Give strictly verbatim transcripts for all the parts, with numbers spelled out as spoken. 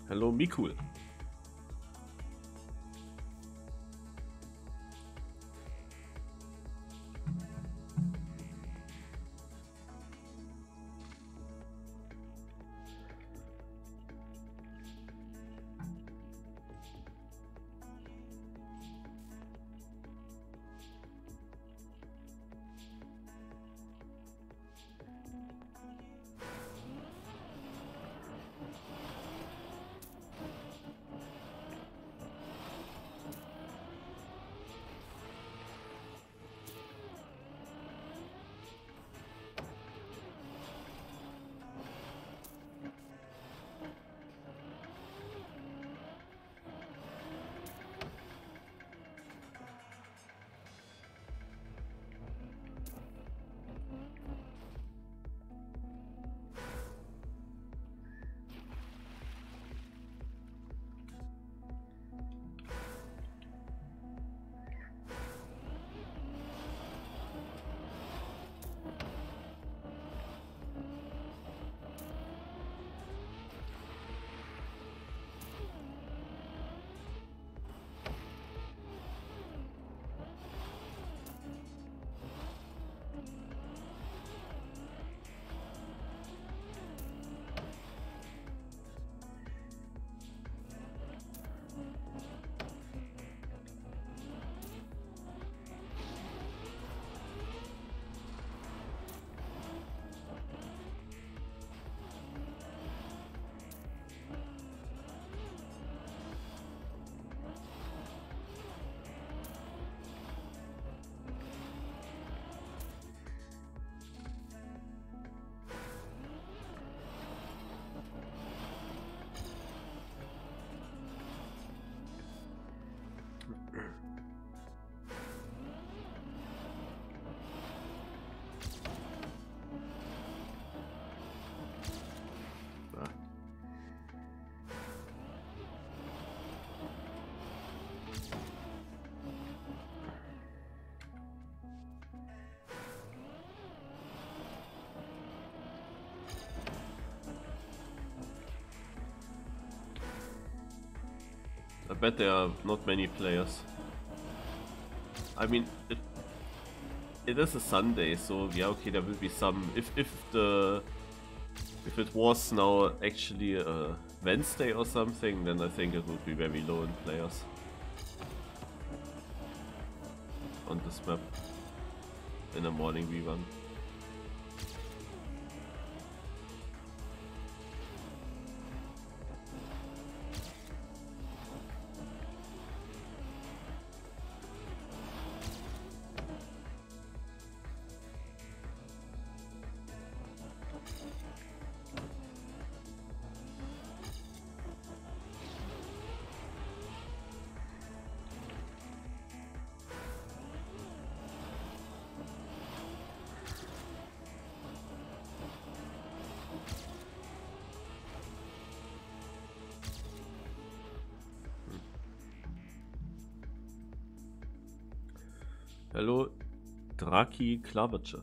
Hello, Mikul. I bet there are not many players. I mean, it, it is a Sunday, so yeah, okay, there will be some. If if the if it was now actually a Wednesday or something, then I think it would be very low in players on this map in a morning rerun. Hello, Draki Klavice.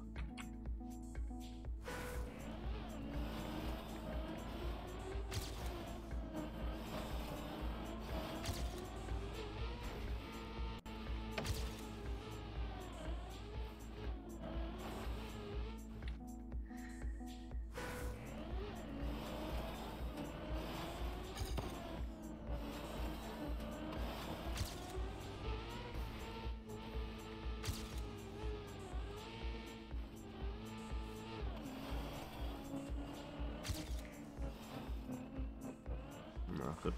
Good.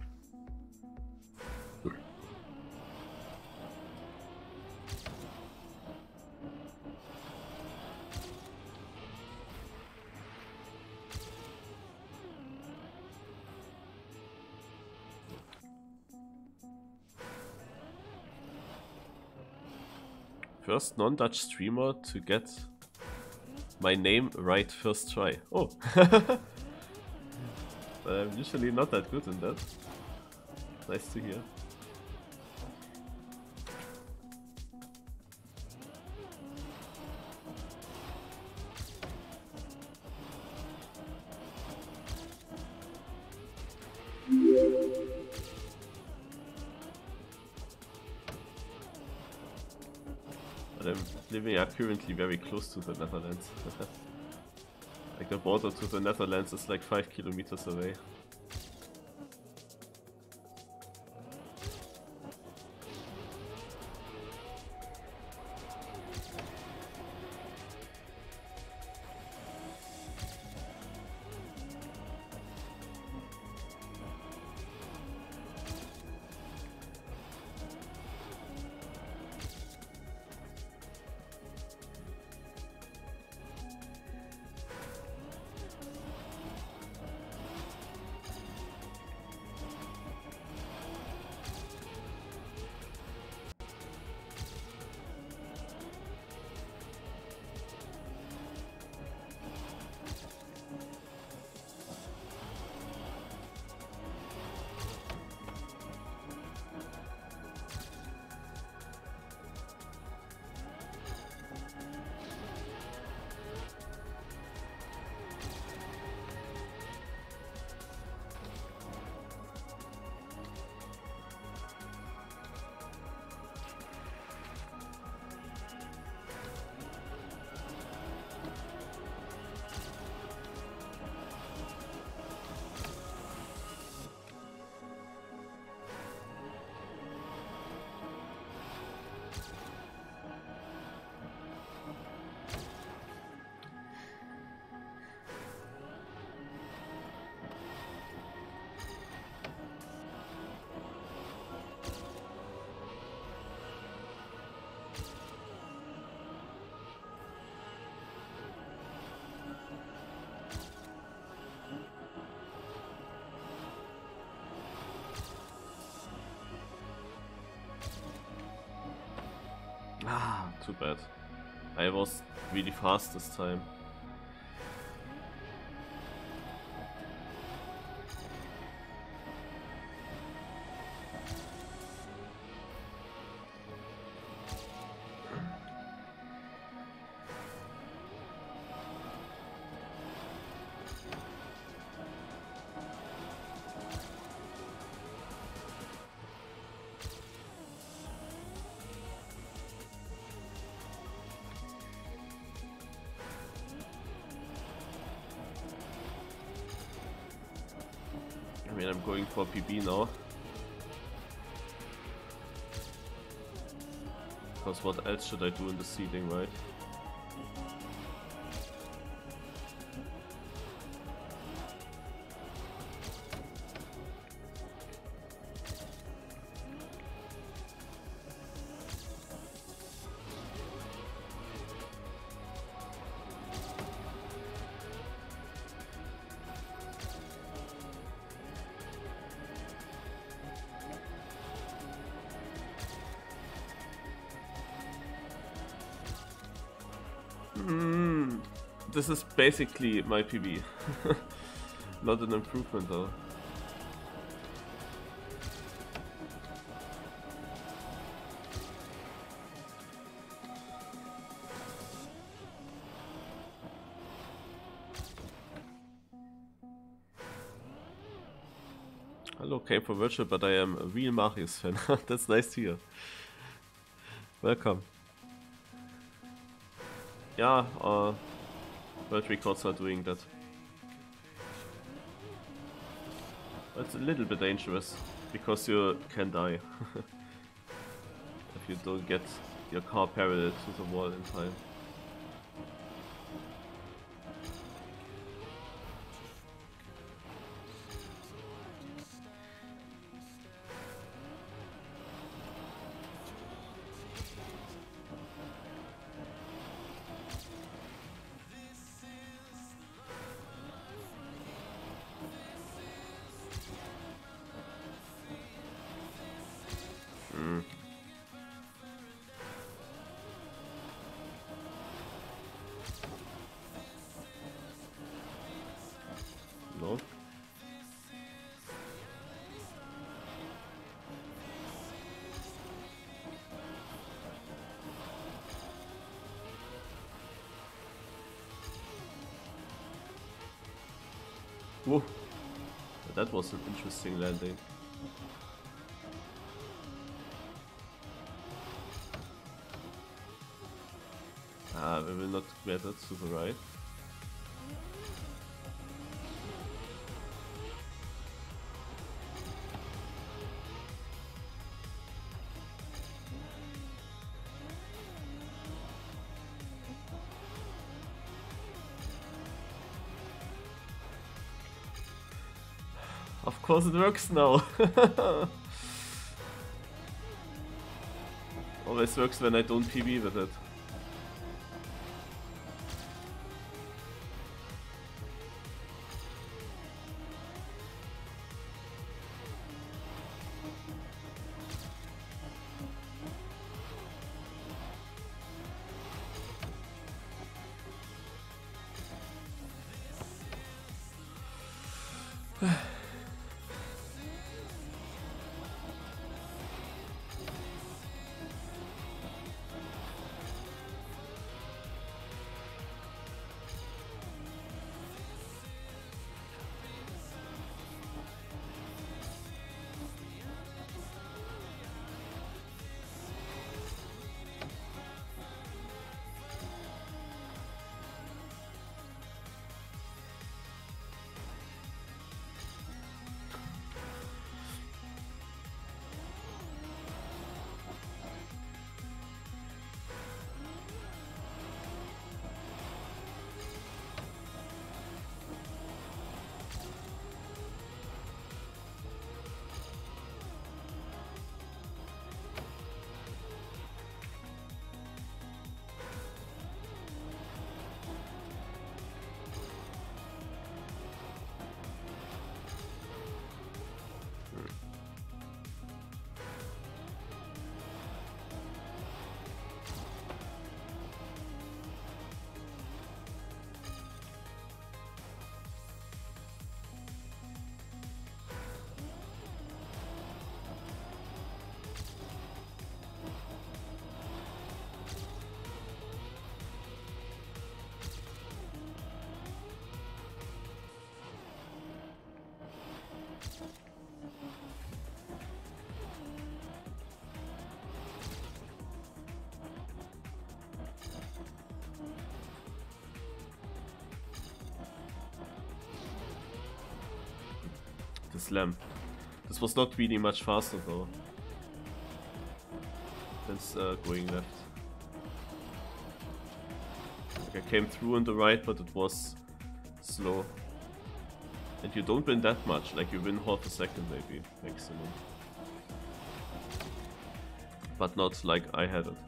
First non-Dutch streamer to get my name right first try. Oh. I'm usually not that good in that. Nice to hear. But I'm living uh, currently very close to the Netherlands. Like the border to the Netherlands is like five kilometers away. Ah, too bad. I was really fast this time. I mean, I'm going for P B now. Because what else should I do in the ceiling, right? Mm, this is basically my P B. Not an improvement though. Hello, Cape for Virtual, but I am a real Marius fan. That's nice to hear. Welcome. Yeah, uh, world records are doing that. It's a little bit dangerous, because you can die. If you don't get your car parallel to the wall in time. No. Whoa. That was an interesting landing. I will not get it to the right. Of course it works now. Always works when I don't P B with it. The slam. This was not really much faster though. Than's uh, going left. Like I came through on the right, but it was slow. And you don't win that much, like you win half a second maybe, maximum. But not like I had it.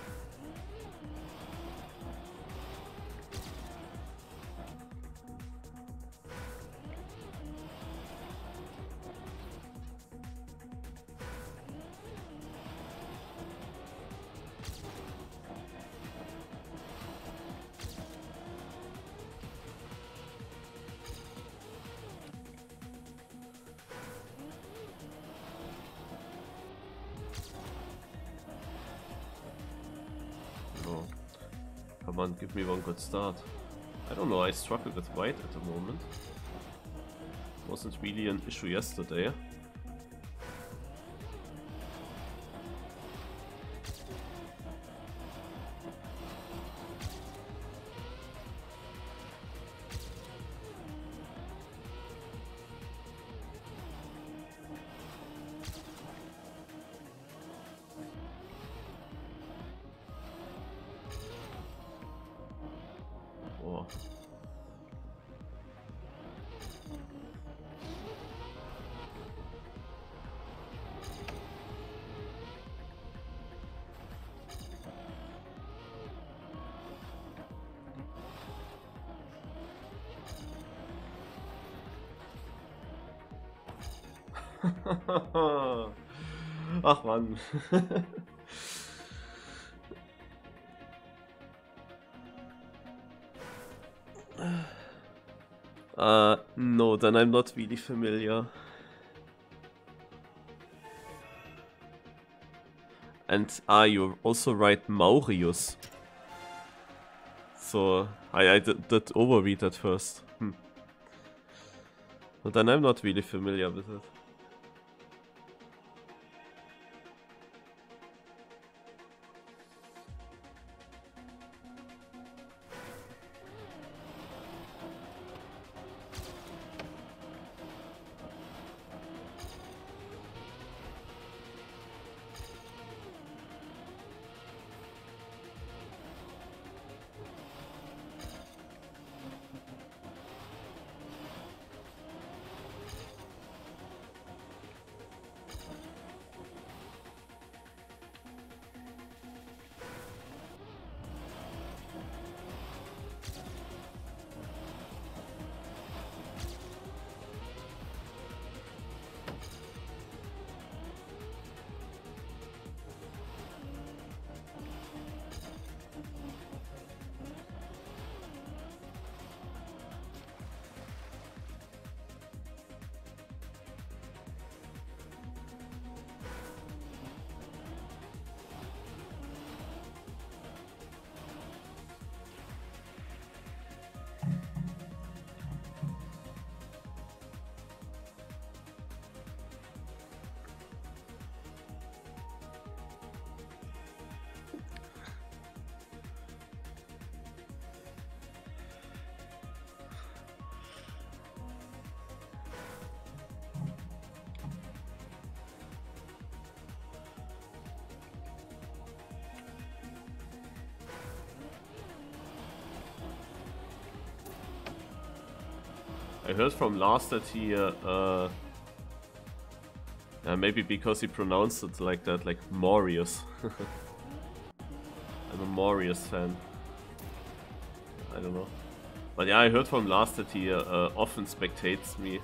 Come on, give me one good start. I don't know, I struggle with white at the moment. Wasn't really an issue yesterday. Oh. Ach Mann. Uh, no, then I'm not really familiar. And ah, you're also right, Maurius. So I, I did, did overread at first. Hmm. But then I'm not really familiar with it. I heard from Lars that he, uh, uh, uh, maybe because he pronounced it like that, like Morius. I'm a Morius fan. I don't know. But yeah, I heard from Lars that he uh, uh, often spectates me.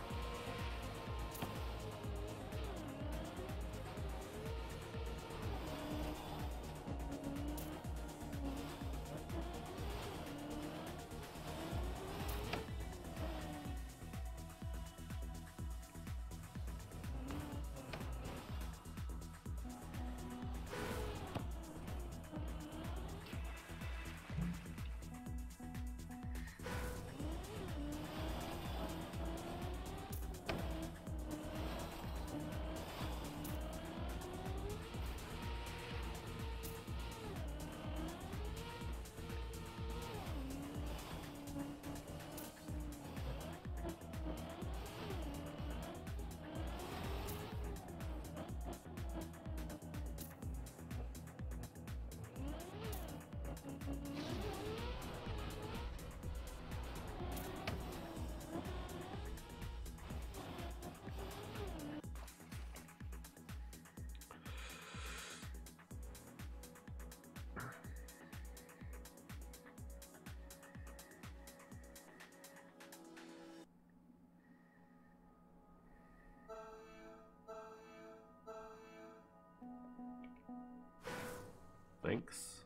Thanks.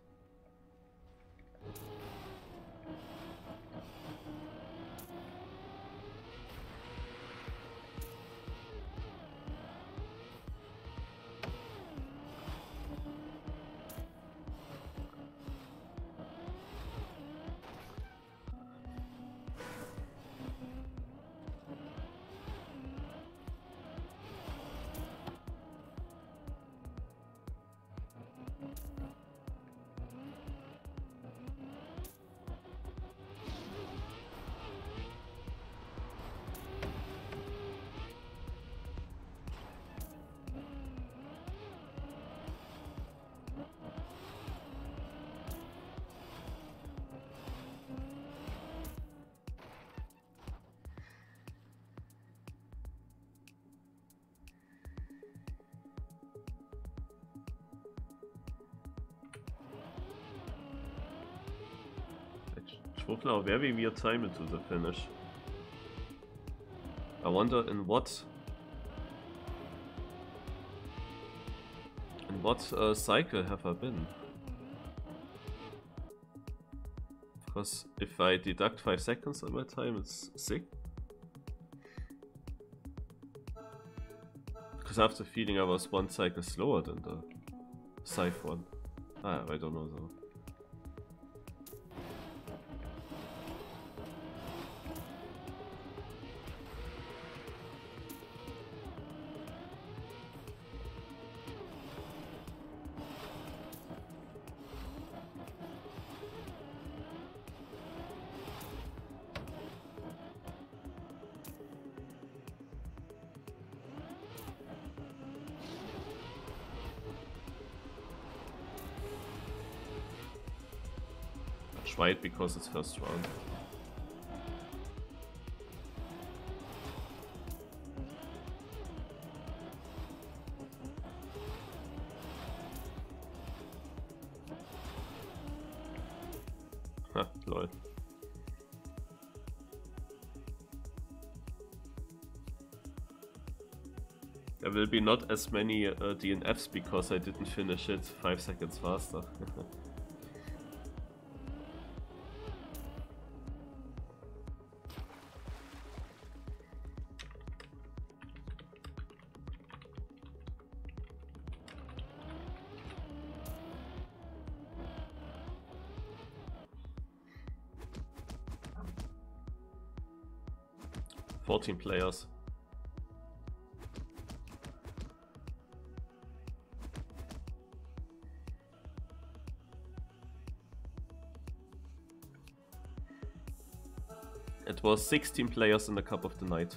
Now very weird time into the finish. I wonder in what in what uh, cycle have I been? Because if I deduct five seconds on my time, it's six. Because I have the feeling I was one cycle slower than the Scythe one. Ah, I don't know though. Right, because it's first round. Ha, lol. There will be not as many uh, D N Fs because I didn't finish it five seconds faster. fourteen players. It was sixteen players in the Cup of the Night.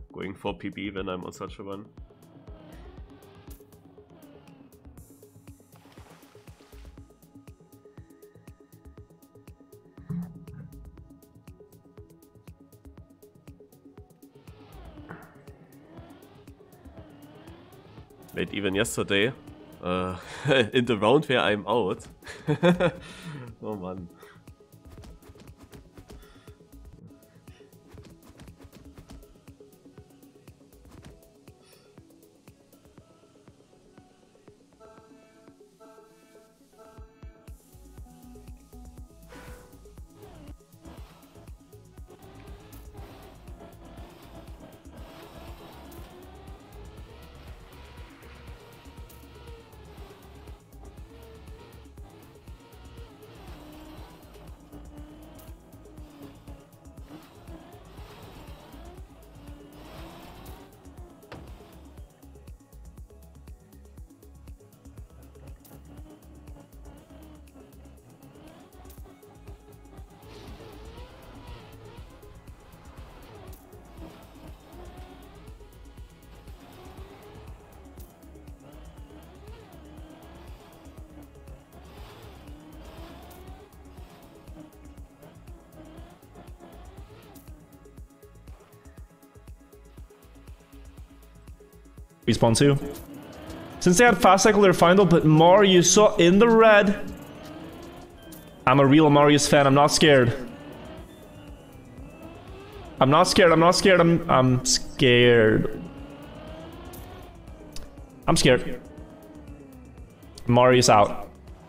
going for P B when I'm on such a run. Wait, even yesterday, uh, in the round where I'm out. Oh man. Respawn too. Since they had fast cycle, they're fine though, but Marius so in the red. I'm a real Marius fan, I'm not scared. I'm not scared, I'm not scared, I'm I'm scared. I'm scared. Marius out.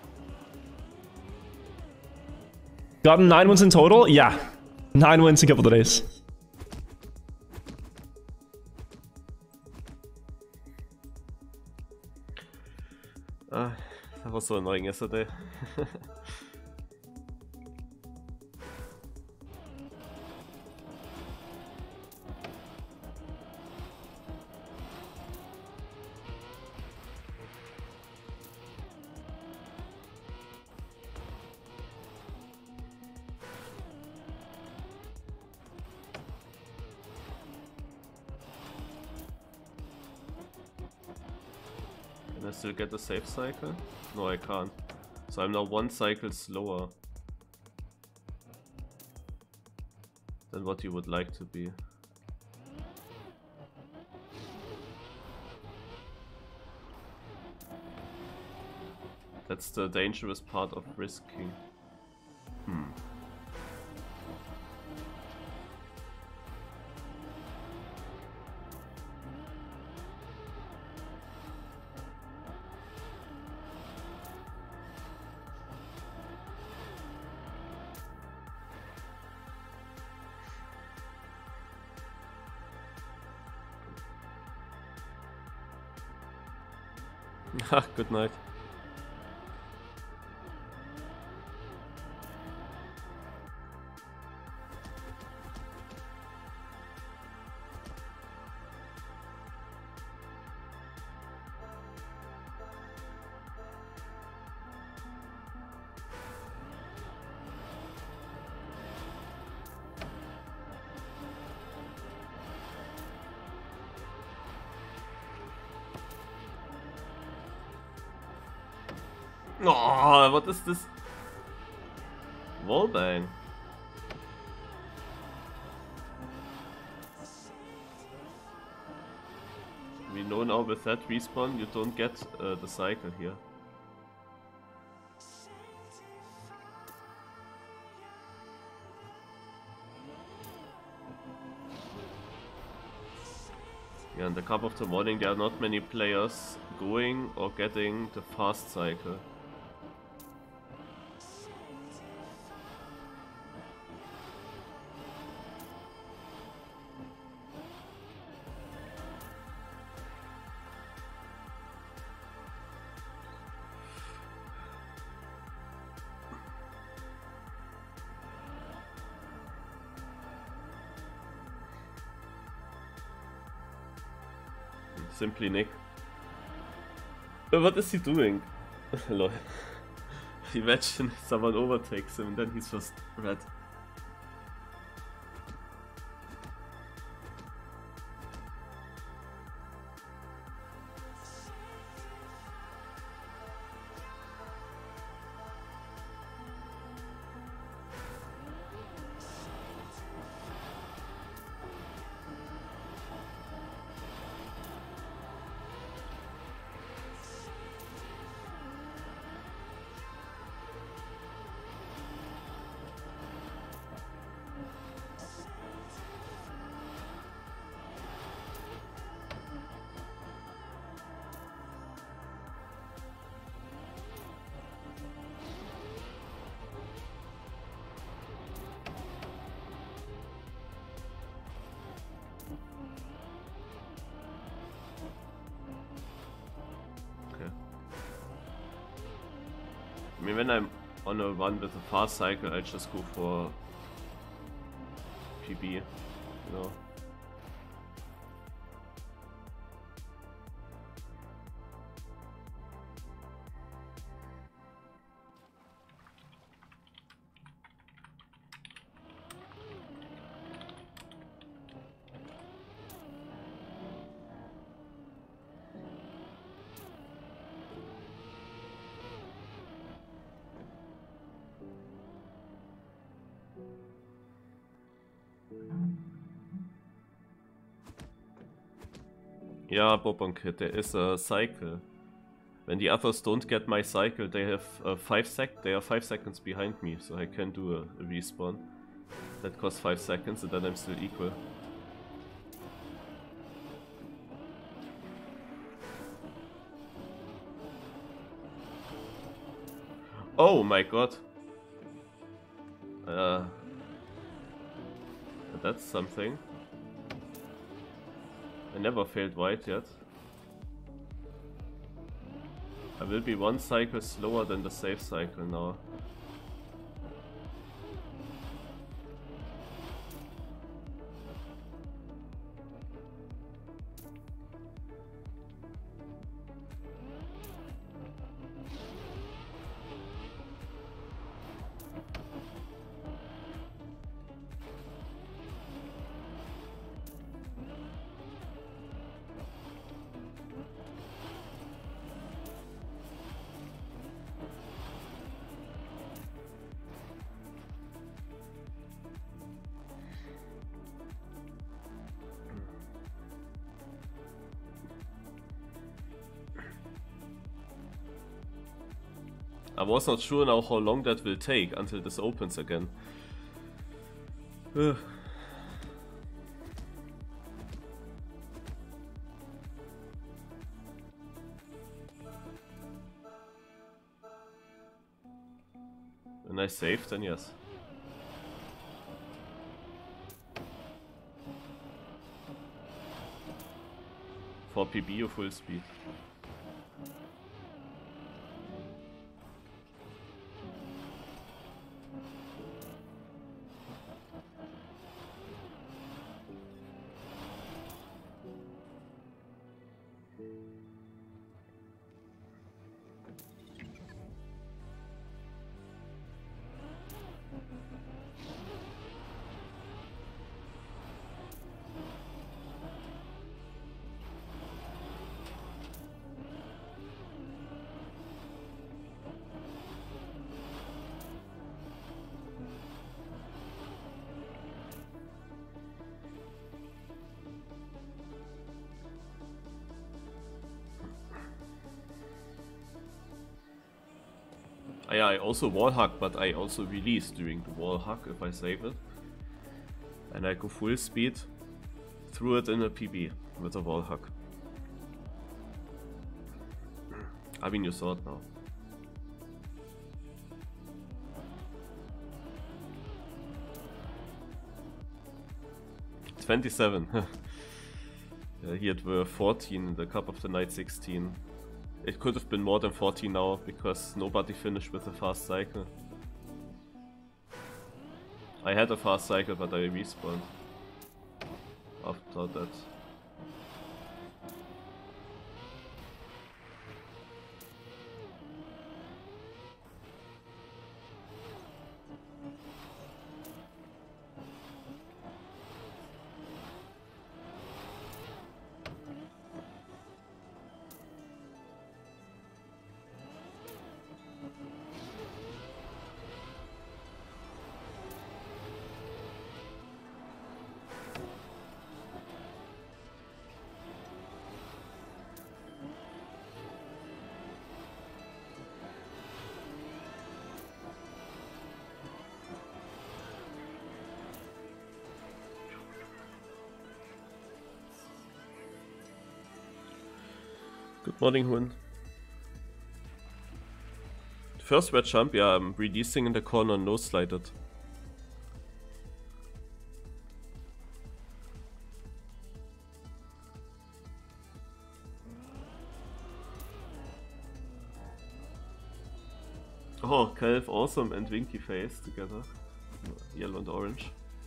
Gotten nine wins in total? Yeah. Nine wins in a couple of days. Uh, that was so annoying yesterday. Can I still get the safe cycle? No, I can't. So I'm now one cycle slower than what you would like to be. That's the dangerous part of risking. Hmm. Good night. Oh, what is this? Wallbang. We know now with that respawn you don't get uh, the cycle here. Yeah, in the cup of the morning there are not many players going or getting the fast cycle. Simply Nick. But what is he doing? Lol. Imagine someone overtakes him and then he's just red. mean, when I'm on a run with a fast cycle, I just go for P B, you know. Yeah, Bobon Kid, there is a cycle. When the others don't get my cycle, they have uh, five sec. They are five seconds behind me, so I can do a, a respawn. That costs five seconds, and then I'm still equal. Oh my god! Uh, that's something. I never failed white yet. I will be one cycle slower than the safe cycle now. I was not sure now how long that will take until this opens again. Ugh. When I save, then yes. For P B or full speed. Yeah, I also wall hack, but I also release during the wall hack if I save it. And I go full speed through it in a P B with a wall hack. I mean, you saw it now. twenty-seven. uh, here it were fourteen in the Cup of the Night, sixteen. It could have been more than fourteen now, because nobody finished with a fast cycle. I had a fast cycle, but I respawned after that. Good morning, Hun. First red jump, yeah, I'm releasing in the corner, no slided. Oh, Calv, Awesome and Winky Face together. Yellow and orange.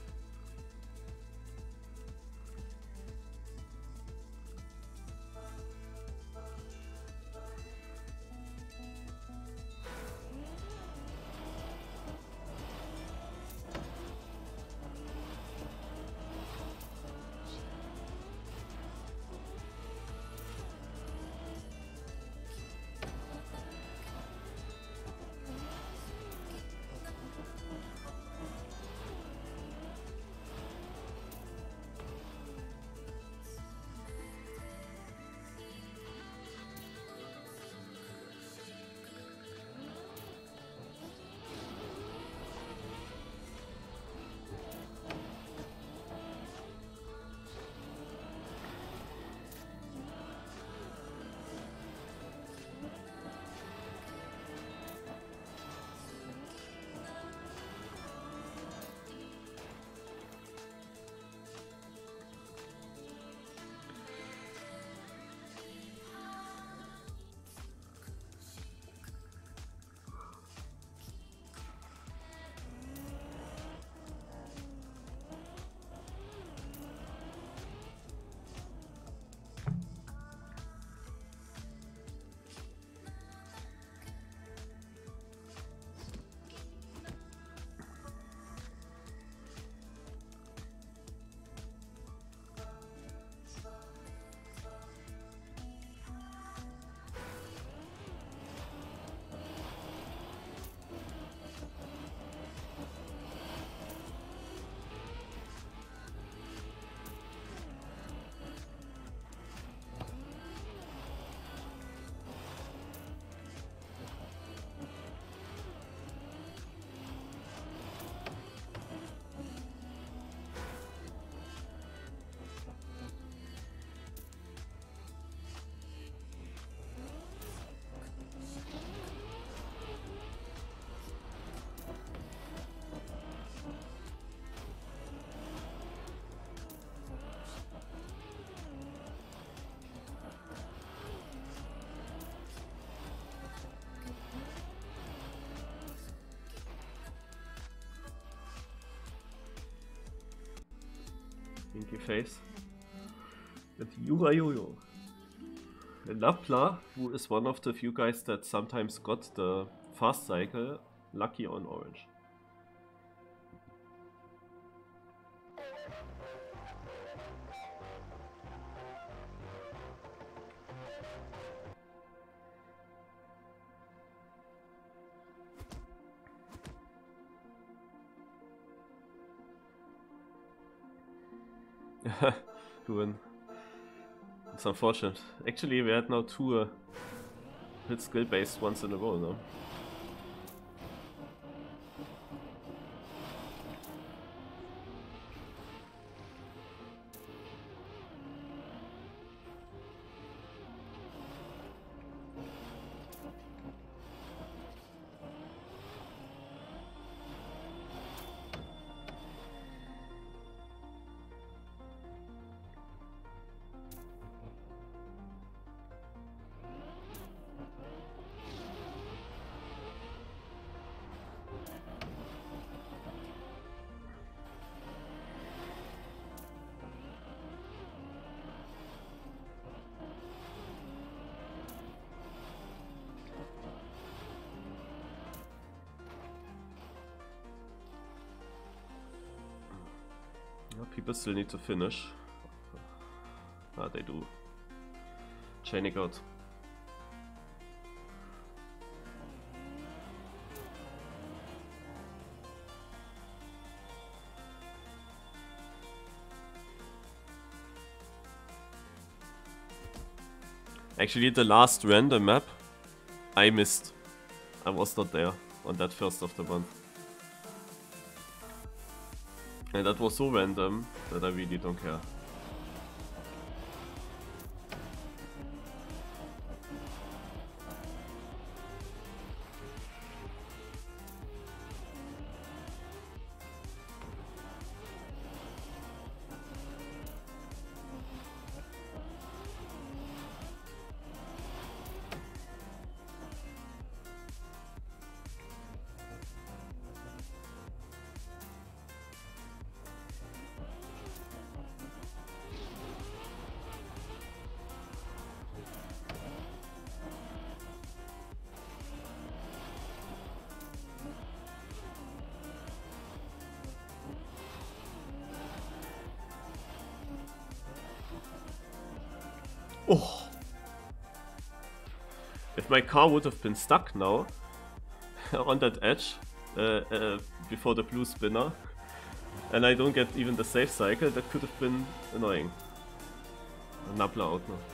Winky Face. And Yura Yo-Yo. And Lapla, who is one of the few guys that sometimes got the fast cycle, lucky on orange. Doing. It's unfortunate. Actually, we had now two uh, hit skill based ones in a row now. People still need to finish. Ah, they do. Chaining out. Actually, the last random map I missed. I was not there on that first of the month. And that was so random that I really don't care. Oh! If my car would have been stuck now on that edge uh, uh, before the blue spinner, and I don't get even the safe cycle, that could have been annoying. Nappler out now.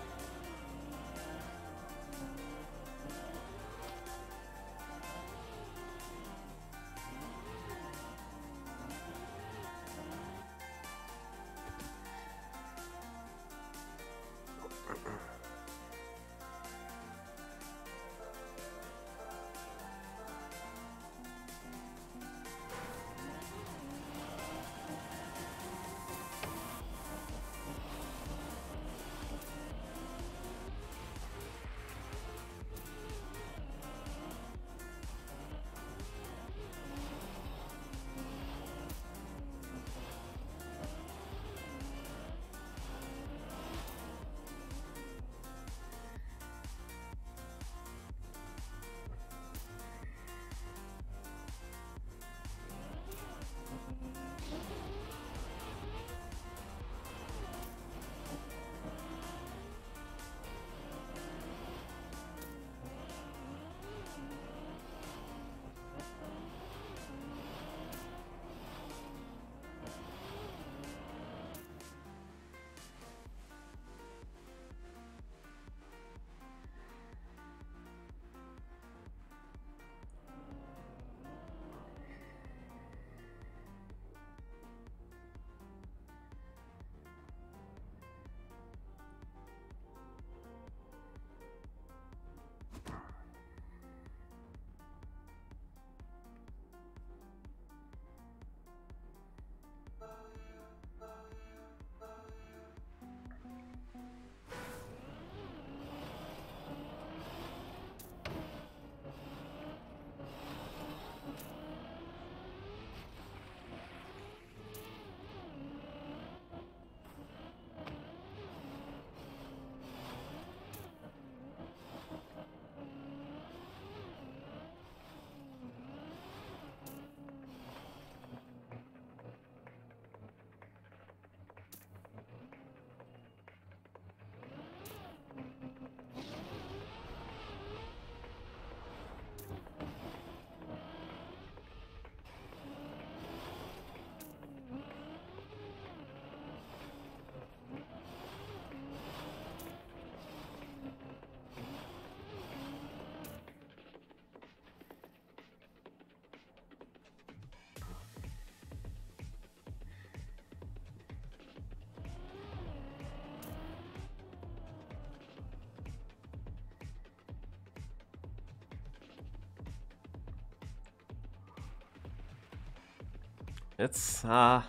It's, uh,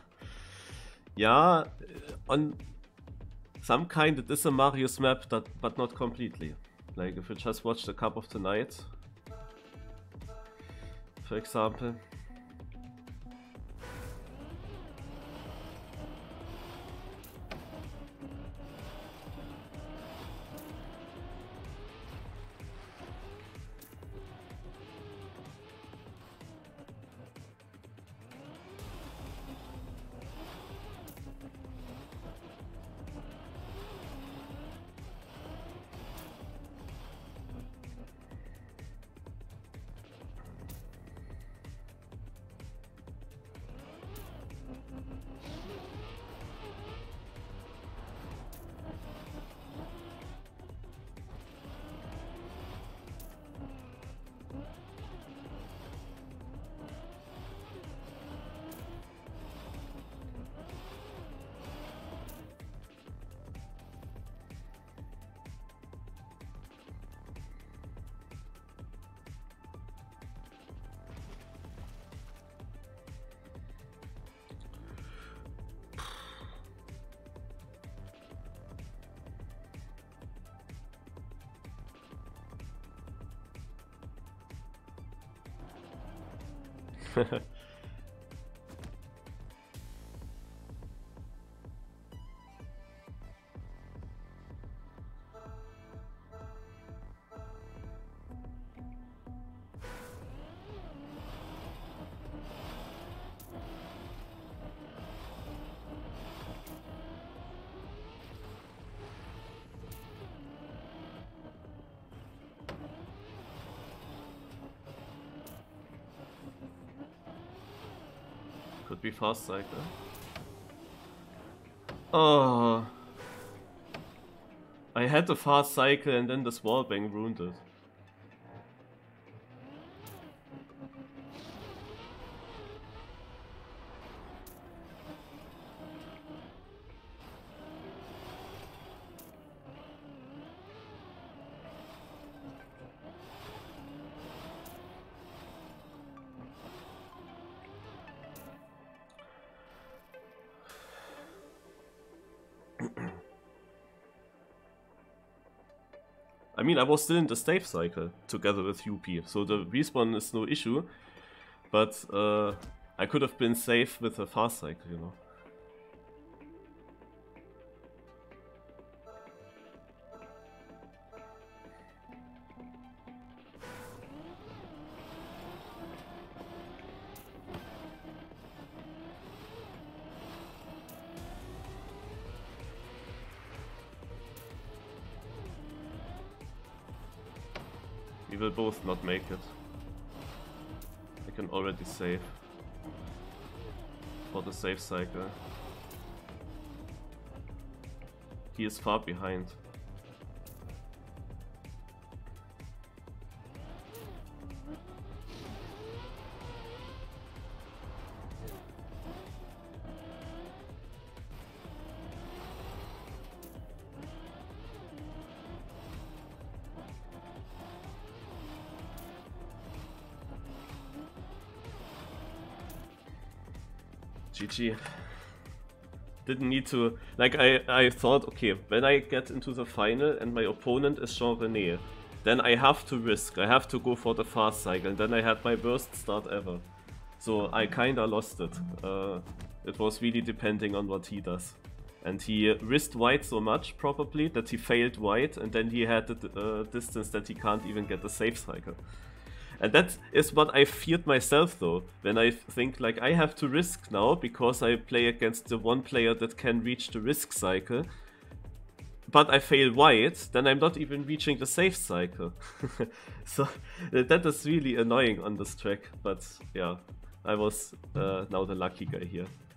yeah, on some kind it is a Mario's map, that, but not completely. Like if you just watch the Cup of the Night, for example. Could be fast cycle. Oh, I had the fast cycle and then the wall bang ruined it. I mean, I was still in the safe cycle together with U P, so the respawn is no issue, but uh, I could have been safe with a fast cycle, you know. We will both not make it. I can already save for the save cycle. He is far behind. G G. Didn't need to, like I, I thought, okay, when I get into the final and my opponent is Jean-René, then I have to risk, I have to go for the fast cycle, and then I had my worst start ever. So I kinda lost it. Uh, it was really depending on what he does. And he risked wide so much, probably, that he failed wide, and then he had the uh, distance that he can't even get the safe cycle. And that is what I feared myself though, when I think like I have to risk now because I play against the one player that can reach the risk cycle, but I fail wide, then I'm not even reaching the safe cycle. So that is really annoying on this track, but yeah, I was uh, now the lucky guy here.